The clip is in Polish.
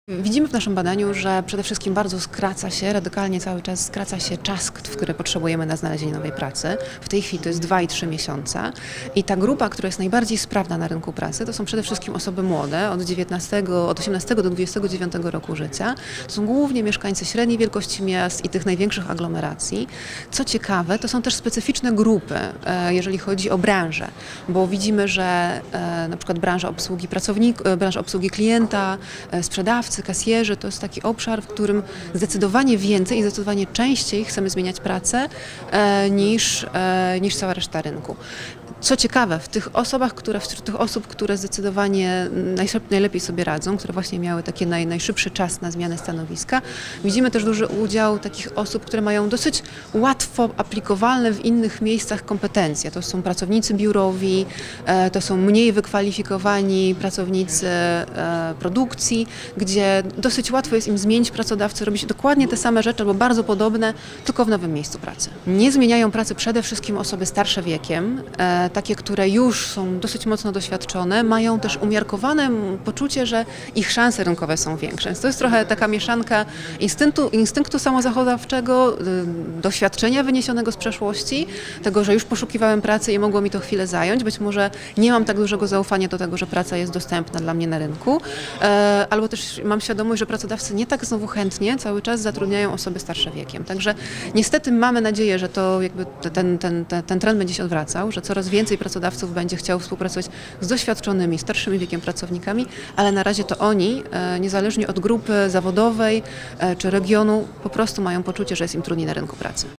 Widzimy w naszym badaniu, że przede wszystkim bardzo radykalnie cały czas skraca się czas, w który potrzebujemy na znalezienie nowej pracy. W tej chwili to jest 2 i 3 miesiące i ta grupa, która jest najbardziej sprawna na rynku pracy, to są przede wszystkim osoby młode, od 18 do 29 roku życia. To są głównie mieszkańcy średniej wielkości miast i tych największych aglomeracji. Co ciekawe, to są też specyficzne grupy, jeżeli chodzi o branżę, bo widzimy, że na przykład branża obsługi klienta, sprzedawcy, kasjerzy, to jest taki obszar, w którym zdecydowanie więcej i zdecydowanie częściej chcemy zmieniać pracę niż cała reszta rynku. Co ciekawe, wśród tych osób, które zdecydowanie najlepiej sobie radzą, które właśnie miały taki najszybszy czas na zmianę stanowiska, widzimy też duży udział takich osób, które mają dosyć łatwo aplikowalne w innych miejscach kompetencje. To są pracownicy biurowi, to są mniej wykwalifikowani pracownicy produkcji, gdzie dosyć łatwo jest im zmienić pracodawcę, robić dokładnie te same rzeczy albo bardzo podobne, tylko w nowym miejscu pracy. Nie zmieniają pracy przede wszystkim osoby starsze wiekiem, takie, które już są dosyć mocno doświadczone, mają też umiarkowane poczucie, że ich szanse rynkowe są większe. Więc to jest trochę taka mieszanka instynktu samozachowawczego, doświadczenia wyniesionego z przeszłości, tego, że już poszukiwałem pracy i mogło mi to chwilę zająć. Być może nie mam tak dużego zaufania do tego, że praca jest dostępna dla mnie na rynku, albo też mam świadomość, że pracodawcy nie tak znowu chętnie cały czas zatrudniają osoby starsze wiekiem. Także niestety mamy nadzieję, że to jakby ten trend będzie się odwracał, że coraz więcej pracodawców będzie chciał współpracować z doświadczonymi, starszymi wiekiem pracownikami, ale na razie to oni, niezależnie od grupy zawodowej czy regionu, po prostu mają poczucie, że jest im trudniej na rynku pracy.